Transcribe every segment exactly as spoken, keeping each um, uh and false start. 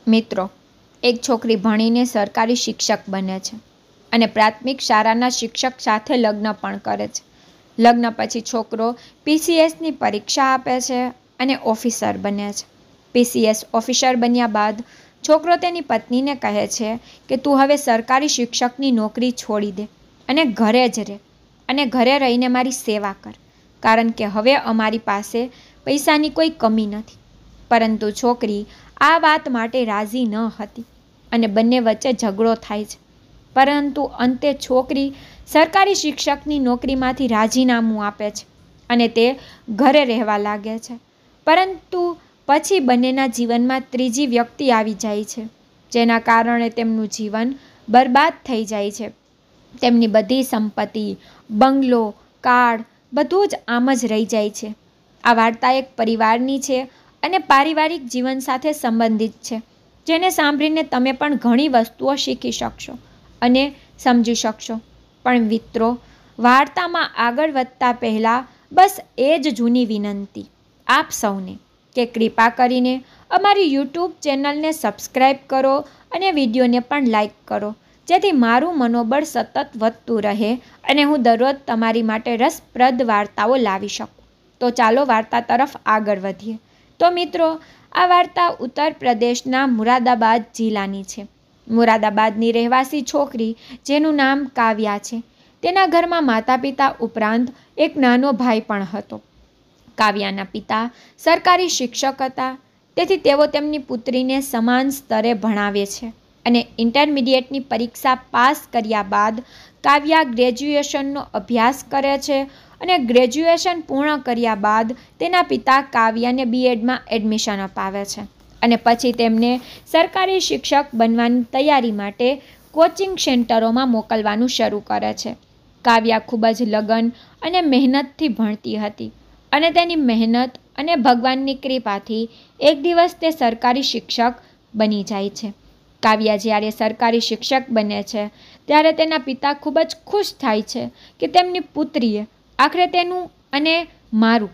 મિત્રો, એક છોકરી ભણીને સરકારી શિક્ષક બને છે અને પ્રાથમિક શાળાના શિક્ષક સાથે લગ્ન પણ કરે છે. લગ્ન પછી છોકરો પીસીએસની પરીક્ષા આપે છે અને ઓફિસર બને છે. પીસીએસ ઓફિસર બન્યા બાદ છોકરો તેની પત્નીને કહે છે કે તું હવે સરકારી શિક્ષકની નોકરી છોડી દે અને ઘરે જ રહે અને ઘરે રહીને મારી સેવા કર, કારણ કે હવે અમારી પાસે પૈસાની કોઈ કમી નથી. પરંતુ છોકરી આ વાત માટે રાજી ન હતી અને બંને વચ્ચે ઝઘડો થાય છે. પરંતુ અંતે છોકરી સરકારી શિક્ષકની નોકરીમાંથી રાજીનામું આપે છે અને તે ઘરે રહેવા લાગે છે. પરંતુ પછી બંનેના જીવનમાં ત્રીજી વ્યક્તિ આવી જાય છે, જેના કારણે તેમનું જીવન બરબાદ થઈ જાય છે. તેમની બધી સંપત્તિ, બંગલો, કાર બધું જ આમ જ રહી જાય છે. આ વાર્તા એક પરિવારની છે અને પારિવારિક જીવન સાથે સંબંધિત છે, જેને સાંભળીને તમે પણ ઘણી વસ્તુઓ શીખી શકશો અને સમજી શકશો. પણ મિત્રો, વાર્તામાં આગળ વધતા પહેલાં બસ એ જ જૂની વિનંતી આપ સૌને કે કૃપા કરીને અમારી યુટ્યુબ ચેનલને સબસ્ક્રાઈબ કરો અને વિડીયોને પણ લાઈક કરો, જેથી મારું મનોબળ સતત વધતું રહે અને હું દરરોજ તમારી માટે રસપ્રદ વાર્તાઓ લાવી શકું. તો ચાલો વાર્તા તરફ આગળ વધીએ. તો મિત્રો, આ વાર્તા ઉત્તર પ્રદેશના મુરાદાબાદ જિલ્લાની છે. મુરાદાબાદની રહેવાસી છોકરી જેનું નામ કાવ્યા છે. તેના ઘરમાં માતા પિતા ઉપરાંત એક નાનો ભાઈ પણ હતો. કાવ્યાના પિતા સરકારી શિક્ષક હતા, તેથી તેઓ તેમની પુત્રીને સમાન સ્તરે ભણાવે છે અને ઇન્ટરમીડિયેટની પરીક્ષા પાસ કર્યા બાદ કાવ્યા ગ્રેજ્યુએશનનો અભ્યાસ કરે છે અને ગ્રેજ્યુએશન પૂર્ણ કર્યા બાદ તેના પિતા કાવ્યાને બીએડમાં એડમિશન અપાવે છે અને પછી તેમને સરકારી શિક્ષક બનવાની તૈયારી માટે કોચિંગ સેન્ટરોમાં મોકલવાનું શરૂ કરે છે. કાવ્યા ખૂબ જ લગન અને મહેનતથી ભણતી હતી અને તેની મહેનત અને ભગવાનની કૃપાથી એક દિવસ તે સરકારી શિક્ષક બની જાય છે. કાવ્યા જ્યારે સરકારી શિક્ષક બને છે ત્યારે તેના પિતા ખૂબ જ ખુશ થાય છે કે તેમની પુત્રીએ આખરે તેનું અને મારું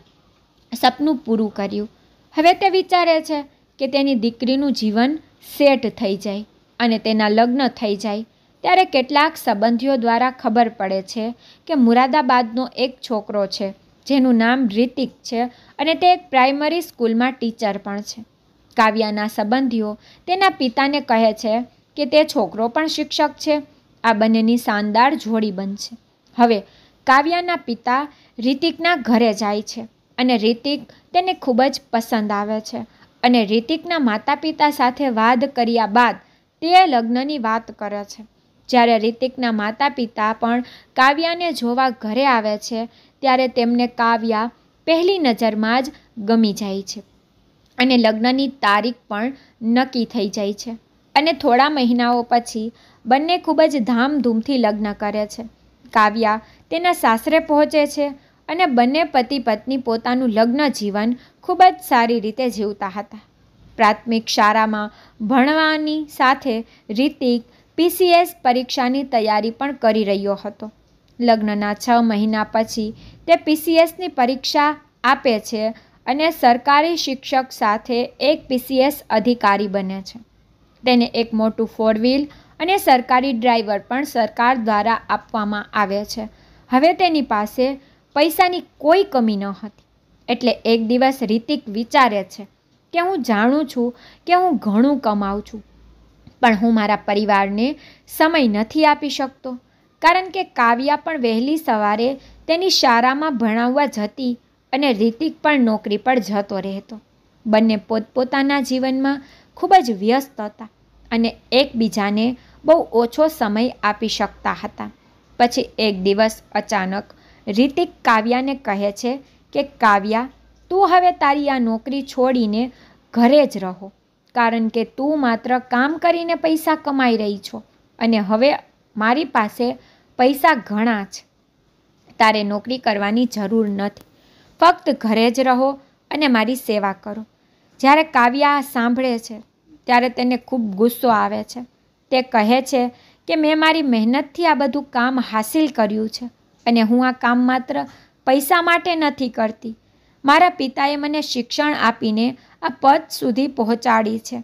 સપનું પૂરું કર્યું. હવે તે વિચારે છે કે તેની દીકરીનું જીવન સેટ થઈ જાય અને તેના લગ્ન થઈ જાય. ત્યારે કેટલાક સંબંધીઓ દ્વારા ખબર પડે છે કે મુરાદાબાદનો એક છોકરો છે જેનું નામ રિતિક છે અને તે એક પ્રાઇમરી સ્કૂલમાં ટીચર પણ છે. કાવ્યાના સંબંધીઓ તેના પિતાને કહે છે કે તે છોકરો પણ શિક્ષક છે. આ બંનેની શાનદાર જોડી બનશે. હવે કાવ્યાના પિતા રિતિકના ઘરે જાય છે અને રિતિક તેને ખૂબ જ પસંદ આવે છે અને રિતિકના માતા પિતા સાથે વાદ કર્યા બાદ તે લગ્નની વાત કરે છે. જ્યારે રિતિકના માતા પિતા પણ કાવ્યાને જોવા ઘરે આવે છે ત્યારે તેમને કાવ્યા પહેલી નજરમાં જ ગમી જાય છે અને લગ્નની તારીખ પણ નક્કી થઈ જાય છે અને થોડા મહિનાઓ પછી બંને ખૂબ જ ધામધૂમથી લગ્ન કરે છે. કાવ્યા તેના સાસરે પહોંચે છે અને બંને પતિ પત્ની પોતાનું લગ્ન જીવન ખૂબ જ સારી રીતે જીવતા હતા. પ્રાથમિક શાળામાં ભણવાની સાથે રિતિક પીસીએસ પરીક્ષાની તૈયારી પણ કરી રહ્યો હતો. લગ્નના છ મહિના પછી તે પીસીએસની પરીક્ષા આપે છે અને સરકારી શિક્ષક સાથે એક પીસીએસ અધિકારી બને છે. તેને એક મોટું ફોર વ્હીલ અને સરકારી ડ્રાઈવર પણ સરકાર દ્વારા આપવામાં આવે છે. હવે તેની પાસે પૈસાની કોઈ કમી ન હતી. એટલે એક દિવસ રિતિક વિચારે છે કે હું જાણું છું કે હું ઘણું કમાઉં છું, પણ હું મારા પરિવારને સમય નથી આપી શકતો, કારણ કે કાવ્યા પણ વહેલી સવારે તેની શાળામાં ભણાવવા જતી અને રિતિક પણ નોકરી પર જતો રહેતો. બંને પોતપોતાના જીવનમાં ખૂબ જ વ્યસ્ત હતા અને એકબીજાને બહુ ઓછો સમય આપી શકતા હતા. પછી એક દિવસ અચાનક રિતિક કાવ્યાને કહે છે કે કાવ્યા, તું હવે તારી આ નોકરી છોડીને ઘરે જ રહો, કારણ કે તું માત્ર કામ કરીને પૈસા કમાઈ રહી છો અને હવે મારી પાસે પૈસા ઘણા છે. તારે નોકરી કરવાની જરૂર નથી, ફક્ત ઘરે જ રહો અને મારી સેવા કરો. જ્યારે કાવ્યા આ સાંભળે છે ત્યારે તેને ખૂબ ગુસ્સો આવે છે. તે કહે છે કે મેં મારી મહેનતથી આ બધું કામ હાસિલ કર્યું છે અને હું આ કામ માત્ર પૈસા માટે નથી કરતી. મારા પિતાએ મને શિક્ષણ આપીને આ પદ સુધી પહોંચાડી છે.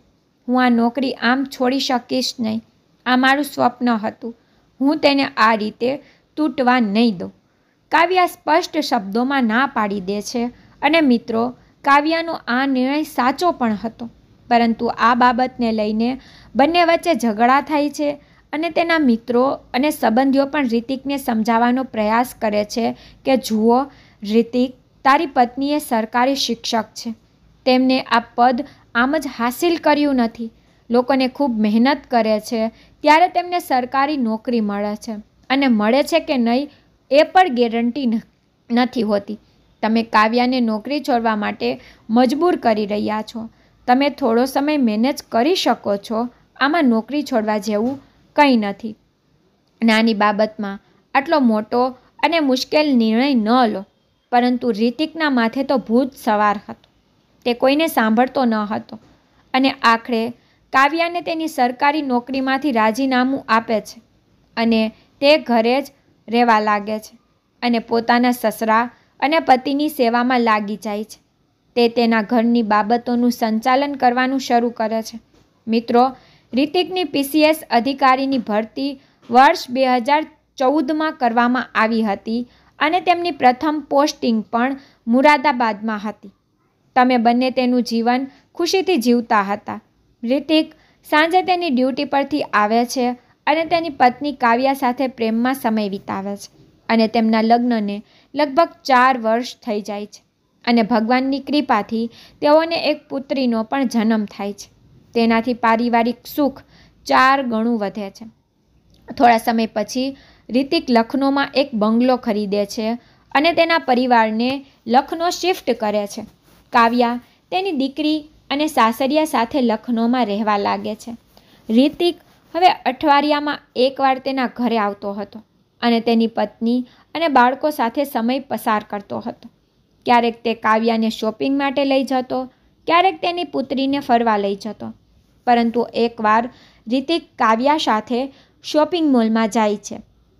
હું આ નોકરી આમ છોડી શકીશ નહીં. આ મારું સ્વપ્ન હતું. હું તેને આ રીતે તૂટવા નહીં દઉં. કાવ્યા સ્પષ્ટ શબ્દોમાં ના પાડી દે છે. અને મિત્રો, કાવ્યાનો આ નિર્ણય સાચો પણ હતો. પરંતુ આ બાબતને લઈને બંને વચ્ચે ઝઘડા થાય છે અને તેના મિત્રો અને સંબંધીઓ પણ રિતિકને સમજાવવાનો પ્રયાસ કરે છે કે જુઓ રિતિક, તારી પત્ની એ સરકારી શિક્ષક છે. તેમને આ પદ આમ જ હાસિલ કર્યું નથી. લોકોને ખૂબ મહેનત કરે છે ત્યારે તેમને સરકારી નોકરી મળે છે, અને મળે છે કે નહીં એ પણ ગેરંટી નથી હોતી. તમે કાવ્યાને નોકરી છોડવા માટે મજબૂર કરી રહ્યા છો. તમે થોડો સમય મેનેજ કરી શકો છો. આમાં નોકરી છોડવા જેવું કંઈ નથી. નાની બાબતમાં આટલો મોટો અને મુશ્કેલ નિર્ણય ન લો. પરંતુ રિતિકના માથે તો ભૂત સવાર હતો. તે કોઈને સાંભળતો ન હતો અને આખરે કાવ્યાને તેની સરકારી નોકરીમાંથી રાજીનામું આપે છે અને તે ઘરે જ રહેવા લાગે છે અને પોતાના સસરા અને પતિની સેવામાં લાગી જાય છે. તે તેના ઘરની બાબતોનું સંચાલન કરવાનું શરૂ કરે છે. મિત્રો, રિતિકની પીસીએસ અધિકારીની ભરતી વર્ષ બે હજાર ચૌદમાં કરવામાં આવી હતી અને તેમની પ્રથમ પોસ્ટિંગ પણ મુરાદાબાદમાં હતી. તમે બંને તેનું જીવન ખુશીથી જીવતા હતા. રિતિક સાંજે તેની ડ્યુટી પરથી આવે છે અને તેની પત્ની કાવ્યા સાથે પ્રેમમાં સમય વિતાવે છે અને તેમના લગ્નને લગભગ ચાર વર્ષ થઈ જાય છે અને ભગવાનની કૃપાથી તેઓને એક પુત્રીનો પણ જન્મ થાય છે. તેનાથી પારિવારિક સુખ ચાર ગણું વધે છે. થોડા સમય પછી રિતિક લખનૌમાં એક બંગલો ખરીદે છે અને તેના પરિવારને લખનૌ શિફ્ટ કરે છે. કાવ્યા તેની દીકરી અને સાસરિયા સાથે લખનૌમાં રહેવા લાગે છે. રિતિક હવે અઠવાડિયામાં એકવાર તેના ઘરે આવતો હતો અને તેની પત્ની અને બાળકો સાથે સમય પસાર કરતો હતો. ક્યારેક તે કાવ્યાને શોપિંગ માટે લઈ જતો, ક્યારેક તેની પુત્રીને ફરવા લઈ જતો. પરંતુ એકવાર રિતિક કાવ્યા સાથે શોપિંગ મોલમાં જાય છે.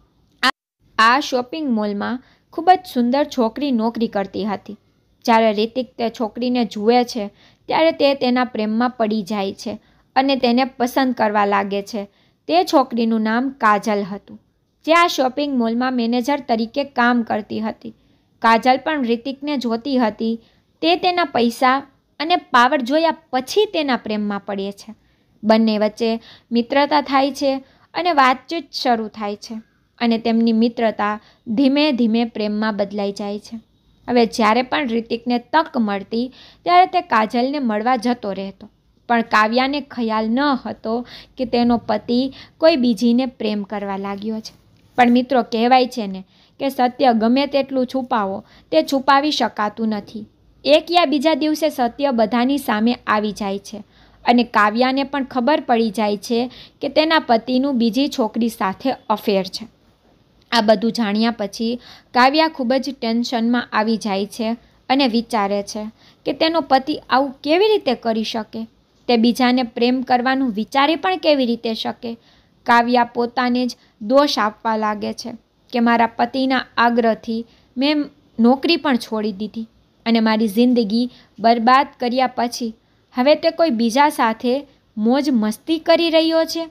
આ શોપિંગ મોલમાં ખૂબ જ સુંદર છોકરી નોકરી કરતી હતી. જ્યારે રિતિક તે છોકરીને જુએ છે ત્યારે તે તેના પ્રેમમાં પડી જાય છે અને તેને પસંદ કરવા લાગે છે. તે છોકરીનું નામ કાજલ હતું, જે આ શોપિંગ મોલમાં મેનેજર તરીકે કામ કરતી હતી. કાજલ પણ રિતિકને જોતી હતી. તે તેના પૈસા અને પાવર જોયા પછી તેના પ્રેમમાં પડે છે. બંને વચ્ચે મિત્રતા થાય છે અને વાતચીત શરૂ થાય છે અને તેમની મિત્રતા ધીમે ધીમે પ્રેમમાં બદલાઈ જાય છે. હવે જ્યારે પણ રિતિકને તક મળતી ત્યારે તે કાજલને મળવા જતો રહેતો, પણ કાવ્યાને ખ્યાલ ન હતો કે તેનો પતિ કોઈ બીજીને પ્રેમ કરવા લાગ્યો છે. પણ મિત્રો, કહેવાય છે ને કે સત્ય ગમે તેટલું છુપાવો તે છુપાવી શકાતું નથી. એક યા બીજા દિવસે સત્ય બધાની સામે આવી જાય છે અને કાવ્યાને પણ ખબર પડી જાય છે કે તેના પતિનું બીજી છોકરી સાથે અફેર છે. આ બધું જાણ્યા પછી કાવ્યા ખૂબ જ ટેન્શનમાં આવી જાય છે અને વિચારે છે કે તેનો પતિ આવું કેવી રીતે કરી શકે, તે બીજાને પ્રેમ કરવાનું વિચારી પણ કેવી રીતે શકે. કાવ્યા પોતાને જ દોષ આપવા લાગે છે કે મારા પતિના આગ્રહથી મેં નોકરી પણ છોડી દીધી અને મારી જિંદગી બરબાદ કર્યા પછી હવે તે કોઈ બીજા સાથે મોજ મસ્તી કરી રહ્યો છે.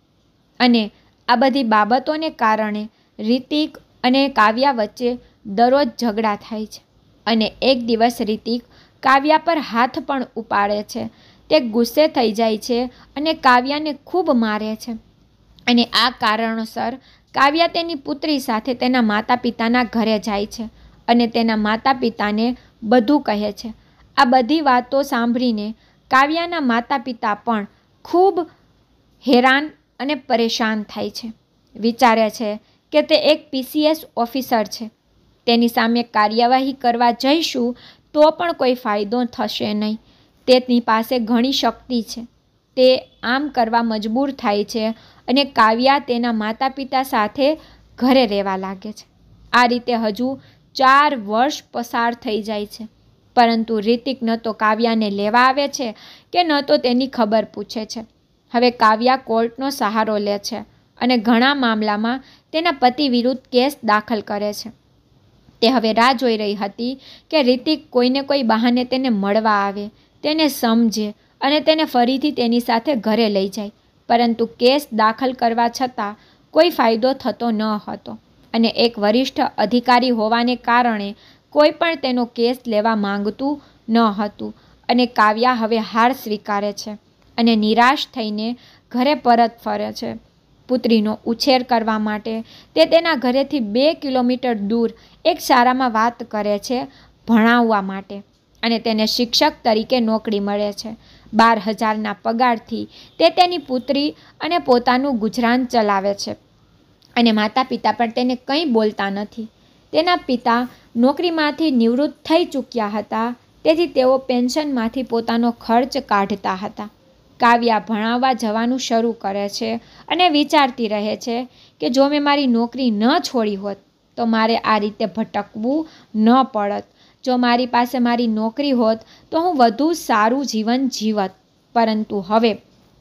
અને આ બધી બાબતોને કારણે રિતિક અને કાવ્યા વચ્ચે દરરોજ ઝઘડા થાય છે અને એક દિવસ રિતિક કાવ્યા પર હાથ પણ ઉપાડે છે. તે ગુસ્સે થઈ જાય છે અને કાવ્યાને ખૂબ મારે છે અને આ કારણોસર કાવ્યા તેની પુત્રી સાથે તેના માતા પિતાના ઘરે જાય છે અને તેના માતા પિતાને બધું કહે છે. આ બધી વાતો સાંભળીને કાવ્યાના માતા પિતા પણ ખૂબ હેરાન અને પરેશાન થાય છે. વિચારે છે કે તે એક પીસીએસ ઓફિસર છે, તેની સામે કાર્યવાહી કરવા જઈશું તો પણ કોઈ ફાયદો થશે નહીં. તેની પાસે ઘણી શક્તિ છે. તે આમ કરવા મજબૂર થાય છે અને કાવ્યા તેના માતા પિતા સાથે ઘરે રહેવા લાગે છે. આ રીતે હજુ ચાર વર્ષ પસાર થઈ જાય છે, પરંતુ રિતિક ન તો કાવ્યાને લેવા આવે છે કે ન તો તેની ખબર પૂછે છે. હવે કાવ્યા કોર્ટનો સહારો લે છે અને ઘણા મામલામાં તેના પતિ વિરુદ્ધ કેસ દાખલ કરે છે. તે હવે રાહ જોઈ રહી હતી કે રિતિક કોઈને કોઈ બહાને તેને મળવા આવે, તેને સમજે અને તેને ફરીથી તેની સાથે ઘરે લઈ જાય, પરંતુ કેસ દાખલ કરવા છતાં કોઈ ફાયદો થતો ન હતો અને એક વરિષ્ઠ અધિકારી હોવાને કારણે કોઈ પણ તેનો કેસ લેવા માંગતું ન હતું અને કાવ્યા હવે હાર સ્વીકારે છે અને નિરાશ થઈને ઘરે પરત ફરે છે. પુત્રીનો ઉછેર કરવા માટે તે તેના ઘરેથી બે કિલોમીટર દૂર એક શાળામાં વાત કરે છે ભણાવવા માટે અને તેને શિક્ષક તરીકે નોકરી મળે છે. બાર હજારના પગારથી તે તેની પુત્રી અને પોતાનું ગુજરાન ચલાવે છે અને માતા પિતા પણ તેને કંઈ બોલતા નથી. તેના પિતા નોકરીમાંથી નિવૃત્ત થઈ ચૂક્યા હતા, તેથી તેઓ પેન્શનમાંથી પોતાનો ખર્ચ કાઢતા હતા. કાવ્યા ભણાવવા જવાનું શરૂ કરે છે અને વિચારતી રહે છે કે જો મેં મારી નોકરી ન છોડી હોત તો મારે આ રીતે ભટકવું ન પડત. જો મારી પાસે મારી નોકરી હોત તો હું વધુ સારું જીવન જીવત, પરંતુ હવે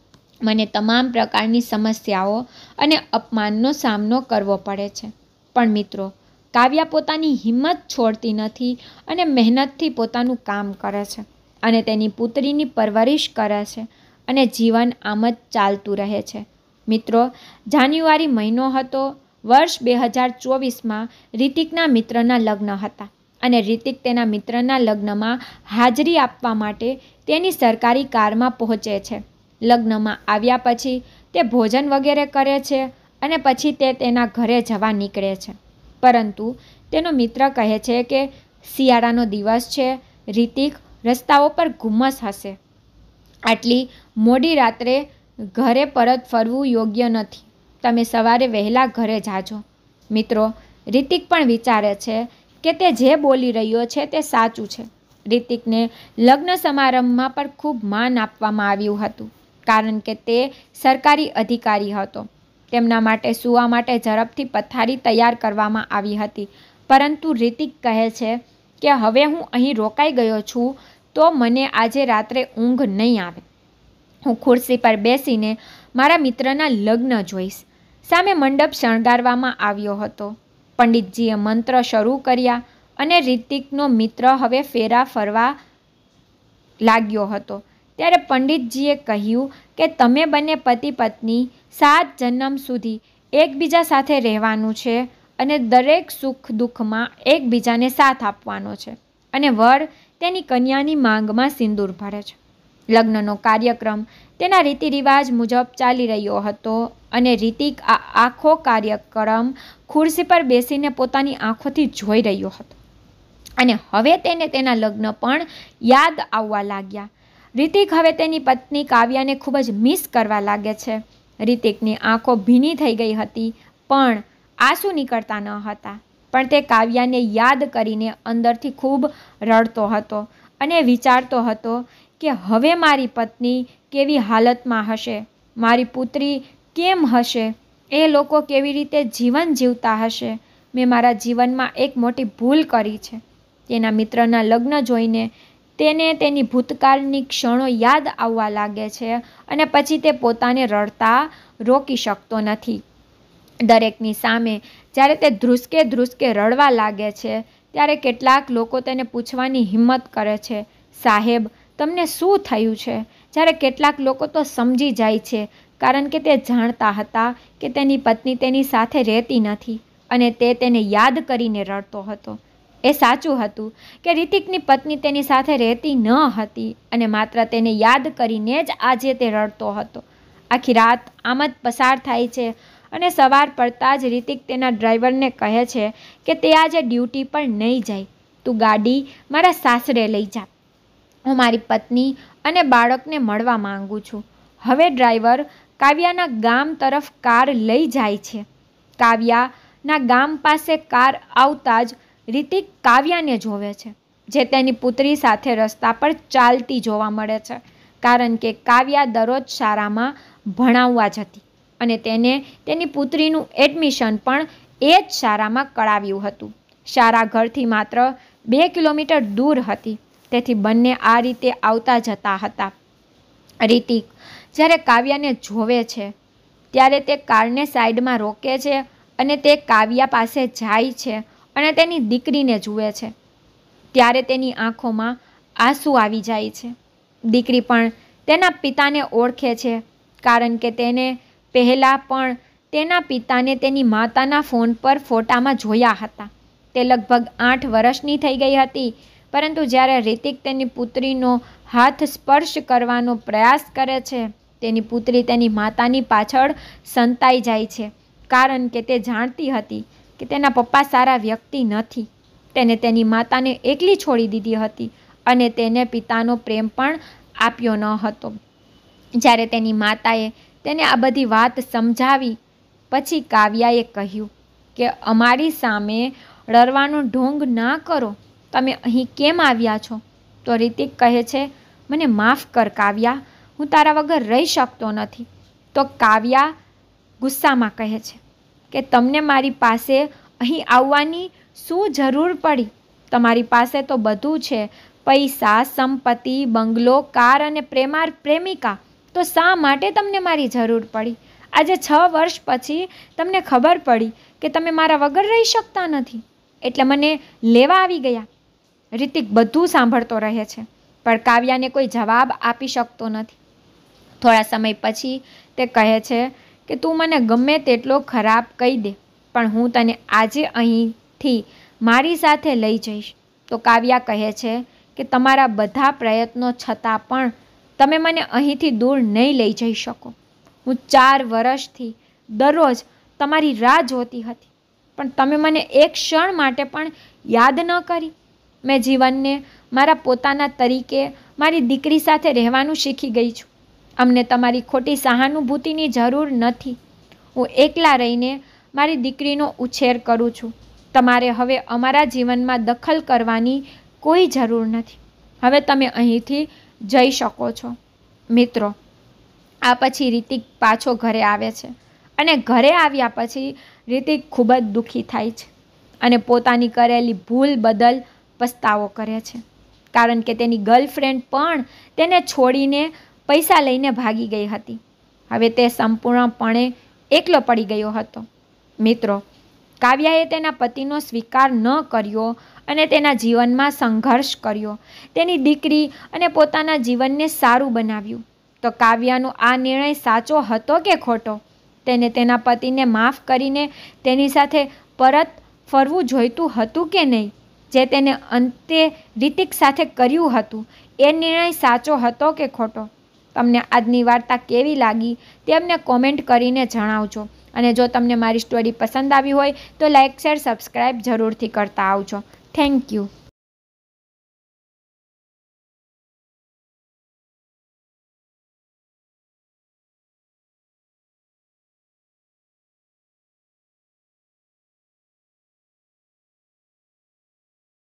મને તમામ પ્રકારની સમસ્યાઓ અને અપમાનનો સામનો કરવો પડે છે. પણ મિત્રો, કાવ્યા પોતાની હિંમત છોડતી નથી અને મહેનતથી પોતાનું કામ કરે છે અને તેની પુત્રીની પરવરિશ કરે છે અને જીવન આમ જ ચાલતું રહે છે. મિત્રો, જાન્યુઆરી મહિનો હતો. વર્ષ બે હજાર ચોવીસમાં રિતિકના મિત્રના લગ્ન હતા અને રિતિક તેના મિત્રના લગ્નમાં હાજરી આપવા માટે તેની સરકારી કારમાં પહોંચે છે. લગ્નમાં આવ્યા પછી તે ભોજન વગેરે કરે છે અને પછી તે તેના ઘરે જવા નીકળે છે, પરંતુ તેનો મિત્ર કહે છે કે શિયાળાનો દિવસ છે, રિતિક, રસ્તાઓ પર ધુમ્મસ હશે, આટલી મોડી રાત્રે ઘરે પરત ફરવું યોગ્ય નથી, તમે સવારે વહેલા ઘરે જાજો. મિત્રો, રિતિક પણ વિચારે છે કે તે જે બોલી રહ્યો છે તે સાચું છે. રિતિકને લગ્ન સમારંભમાં પણ ખૂબ માન આપવામાં આવ્યું હતું કારણ કે તે સરકારી અધિકારી હતો. તેમના માટે સૂવા માટે ઝડપથી પથારી તૈયાર કરવામાં આવી હતી, પરંતુ રિતિક કહે છે કે હવે હું અહીં રોકાઈ ગયો છું તો મને આજે રાત્રે ઊંઘ નહીં આવે. હું ખુરશી પર બેસીને મારા મિત્રના લગ્ન જોઈશ. સામે મંડપ શણગારવામાં આવ્યો હતો. પંડિતજીએ મંત્ર શરૂ કર્યા અને રિતિકનો મિત્ર હવે ફેરા ફરવા લાગ્યો હતો. ત્યારે પંડિતજીએ કહ્યું કે તમે બંને પતિ પત્ની સાત જન્મ સુધી એકબીજા સાથે રહેવાનું છે અને દરેક સુખ દુઃખમાં એકબીજાને સાથ આપવાનો છે. અને વર તેની કન્યાની માંગમાં સિંદૂર ભરે છે. લગ્નનો કાર્યક્રમ તેના રીતિ રિવાજ મુજબ ચાલી રહ્યો હતો અને રિતિક આ આખો કાર્યક્રમ ખુરશી પર બેસીને પોતાની આંખોથી જોઈ રહ્યો હતો અને હવે તેને તેના લગ્ન પણ યાદ આવવા લાગ્યા. રિતિક હવે તેની પત્ની કાવ્યાને ખૂબ જ મિસ કરવા લાગે છે. રિતિકની આંખો ભીની થઈ ગઈ હતી, પણ આંસુ નીકળતા ન હતા. પણ તે કાવ્યાને યાદ કરીને અંદરથી ખૂબ રડતો હતો અને વિચારતો હતો કે હવે મારી પત્ની કેવી હાલતમાં હશે, મારી પુત્રી કેમ હશે, એ લોકો કેવી રીતે જીવન જીવતા હશે. મેં મારા જીવનમાં એક મોટી ભૂલ કરી છે. તેના મિત્રના લગ્ન જોઈને તેને તેની ભૂતકાળની ક્ષણો યાદ આવવા લાગે છે અને પછી તે પોતાને રડતા રોકી શકતો નથી. દરેકની સામે જ્યારે તે ધ્રુસકે ધ્રુસકે રડવા લાગે છે ત્યારે કેટલાક લોકો તેને પૂછવાની હિંમત કરે છે, સાહેબ, તમને શું થયું છે? જ્યારે કેટલાક લોકો તો સમજી જાય છે કારણ કે તે જાણતા હતા કે તેની પત્ની તેની સાથે રહેતી નથી અને તે તેને યાદ કરીને રડતો હતો. એ સાચું હતું કે રિતિકની પત્ની તેની સાથે રહેતી ન હતી અને માત્ર તેને યાદ કરીને જ આજે તે રડતો હતો. આખી રાત આમ જ પસાર થાય છે અને સવાર પડતા જ રિતિક તેના ડ્રાઈવરને કહે છે કે તે આજે ડ્યુટી પર નહીં જાય, તું ગાડી મારા સાસરે લઈ જા, હું મારી પત્ની અને બાળકને મળવા માંગુ છું. હવે ડ્રાઈવર કાવ્યાના ગામ તરફ કાર લઈ જાય છે. કાવ્યાના ગામ પાસે કાર આવતા જ રિતિક કાવ્યાને જોવે છે, જે તેની પુત્રી સાથે રસ્તા પર ચાલતી જોવા મળે છે, કારણ કે કાવ્યા દરરોજ શાળામાં ભણાવવા જતી અને તેને તેની પુત્રીનું એડમિશન પણ એ જ શાળામાં કરાવ્યું હતું. શાળા ઘરથી માત્ર બે કિલોમીટર દૂર હતી, તેથી બંને આ રીતે આવતા જતા હતા. રિતિક જ્યારે કાવ્યાને જોવે છે ત્યારે તે કારને સાઈડમાં રોકે છે અને તે કાવ્યા પાસે જાય છે અને તેની દીકરીને જુએ છે. ત્યારે તેની આંખોમાં આંસુ આવી જાય છે. દીકરી પણ તેના પિતાને ઓળખે છે, કારણ કે તેને પહેલાં પણ તેના પિતાને તેની માતાના ફોન પર ફોટામાં જોયા હતા. તે લગભગ આઠ વર્ષની થઈ ગઈ હતી, પરંતુ જ્યારે રિતિક તેની પુત્રીનો હાથ સ્પર્શ કરવાનો પ્રયાસ કરે છે, તેની પુત્રી તેની માતાની પાછળ સંતાઈ જાય છે, કારણ કે તે જાણતી હતી કે તેના પપ્પા સારા વ્યક્તિ નથી. તેને તેની માતાને એકલી છોડી દીધી હતી અને તેને પિતાનો પ્રેમ પણ આપ્યો ન હતો. જ્યારે તેની માતાએ તેને આ બધી વાત સમજાવી પછી કાવ્યાએ કહ્યું કે અમારી સામે રડવાનો ઢોંગ ના કરો, તમે અહીં કેમ આવ્યા છો? તો રિતિક કહે છે, મને માફ કર કાવ્યા, હું તારા વગર રહી શકતો નથી. તો કાવ્યા ગુસ્સામાં કહે છે કે તમને મારી પાસે અહીં આવવાની શું જરૂર પડી? તમારી પાસે તો બધું છે, પૈસા, સંપત્તિ, બંગલો, કાર અને પ્રેમાર પ્રેમિકા, તો શા માટે તમને મારી જરૂર પડી? આજે છ વર્ષ પછી તમને ખબર પડી કે તમે મારા વગર રહી શકતા નથી, એટલે મને લેવા આવી ગયા. રિતિક બધું સાંભળતો રહે છે, પણ કાવ્યાને કોઈ જવાબ આપી શકતો નથી. થોડા સમય પછી તે કહે છે કે તું મને ગમે તેટલો ખરાબ કહી દે, પણ હું તને આજે અહીંથી મારી સાથે લઈ જઈશ. તો કાવ્યા કહે છે કે તમારા બધા પ્રયત્નો છતાં પણ તમે મને અહીંથી દૂર નહીં લઈ જઈ શકો. હું ચાર વર્ષથી દરરોજ તમારી રાહ જોતી હતી, પણ તમે મને એક ક્ષણ માટે પણ યાદ ન કરી. મેં જીવનને મારા પોતાના તરીકે મારી દીકરી સાથે રહેવાનું શીખી ગઈ છું. અમને તમારી ખોટી સહાનુભૂતિની જરૂર નથી. હું એકલા રહીને મારી દીકરીનો ઉછેર કરું છું. તમારે હવે અમારા જીવનમાં દખલ કરવાની કોઈ જરૂર નથી. હવે તમે અહીંથી જઈ શકો છો. મિત્રો, આ પછી રિતિક પાછો ઘરે આવે છે અને ઘરે આવ્યા પછી રિતિક ખૂબ જ દુઃખી થાય છે અને પોતાની કરેલી ભૂલ બદલ પસ્તાવો કરે છે, કારણ કે તેની ગર્લફ્રેન્ડ પણ તેને છોડીને પૈસા લઈને ભાગી ગઈ હતી. હવે તે સંપૂર્ણપણે એકલો પડી ગયો હતો. મિત્રો, કાવ્યાએ તેના પતિનો સ્વીકાર ન કર્યો અને તેના જીવનમાં સંઘર્ષ કર્યો, તેની દીકરી અને પોતાના જીવનને સારું બનાવ્યું. તો કાવ્યાનો આ નિર્ણય સાચો હતો કે ખોટો? તેને તેના પતિને માફ કરીને તેની સાથે પરત ફરવું જોઈતું હતું કે નહીં? જે તેને અંતે રિતિક સાથે કર્યું હતું, એ નિર્ણય સાચો હતો કે ખોટો? તમને આજની વાર્તા કેવી લાગી તે અમને કોમેન્ટ કરીને જણાવજો. અને જો તમને મારી સ્ટોરી પસંદ આવી હોય તો લાઇક, શેર, સબસ્ક્રાઈબ જરૂરથી કરતા આવજો. Thank you.